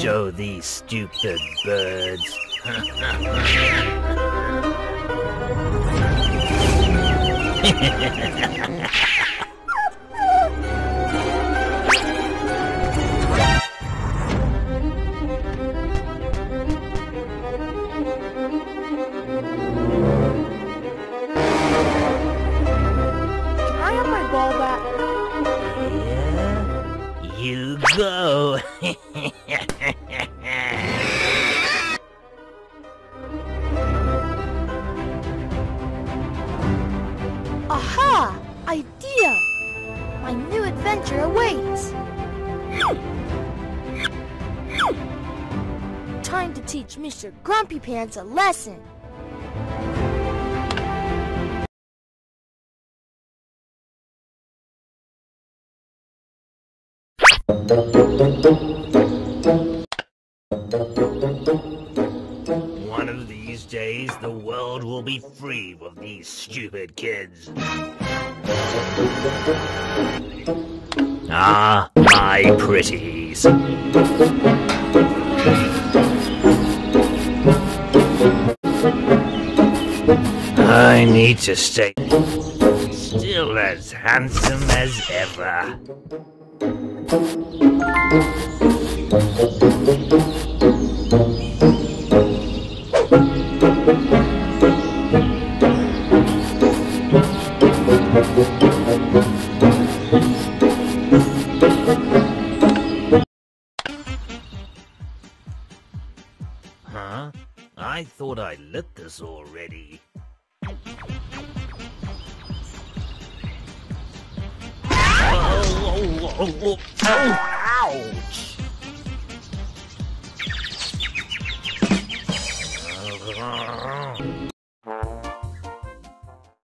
show these stupid birds. You go. Aha! Idea! My new adventure awaits! Time to teach Mr. Grumpy Pants a lesson! One of these days, the world will be free of these stupid kids. Ah, my pretties. I need to stay still as handsome as ever. Huh? I thought I lit this already. Oh, ouch!